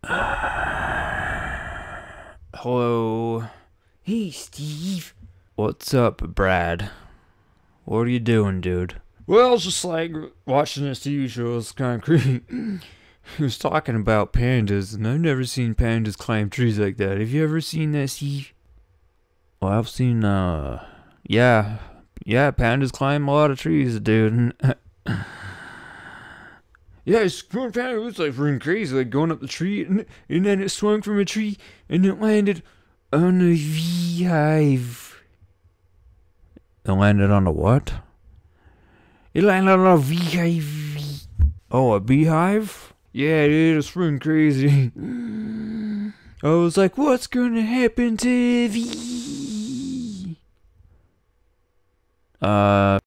Hello. Hey, Steve. What's up, Brad? What are you doing, dude? Well, it's just like watching this TV show. It's kind of creepy. He was talking about pandas, and I've never seen pandas climb trees like that. Have you ever seen that, Steve? Well, I've seen, yeah, pandas climb a lot of trees, dude. Yeah, it's going panda. It was like freaking crazy, like going up the tree, and then it swung from a tree, and it landed on a beehive. It landed on a what? It landed on a beehive. Oh, a beehive? Yeah, dude, it's freaking crazy. I was like, what's gonna happen to the...